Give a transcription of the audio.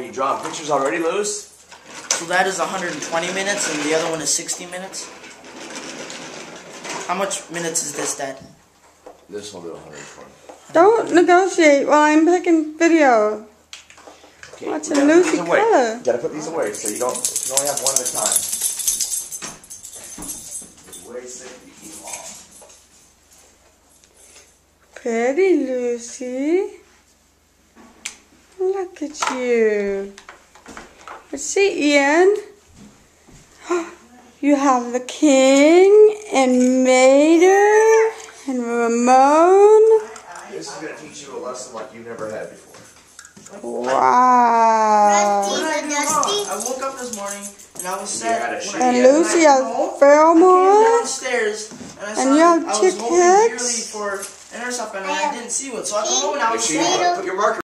you drawing pictures already, Lewis? So that is 120 minutes, and the other one is 60 minutes. How much minutes is this, Dad? This will do 120. Don't negotiate while I'm picking video. Okay, Watching Lucy color. You gotta put these away so you only have one at a time. Way sick, you keep them all. Pretty Lucy. Look at you. Let's see, Ian. You have the King and Mater and Ramon. This is gonna teach you a lesson like you've never had before. Wow. What did I do wrong? I woke up this morning and I was sad. And Lucy has Pheromone. Downstairs and I saw And you have I was Chick hoping dearly Hicks. for intercept and I didn't see one. So I come home and I was Make sure you put your marker.